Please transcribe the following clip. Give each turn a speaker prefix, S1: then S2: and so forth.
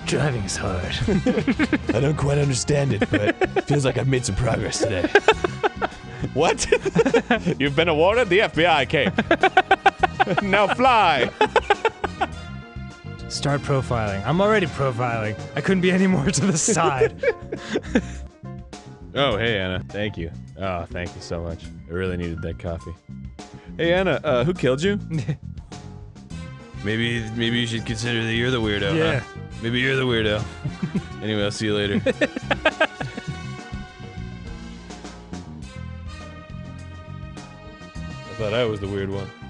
S1: Driving is hard.
S2: I don't quite understand it, but it feels like I've made some progress today.
S3: What? You've been awarded the FBI cape. Now fly.
S1: Start profiling. I'm already profiling. I couldn't be any more to the side.
S3: Oh, hey, Anna. Thank you. Oh, thank you so much. I really needed that coffee. Hey, Anna, who killed you? Maybe you should consider that you're the weirdo,
S1: Yeah.
S3: huh? Maybe you're the weirdo. Anyway, I'll see you later. I thought I was the weird one.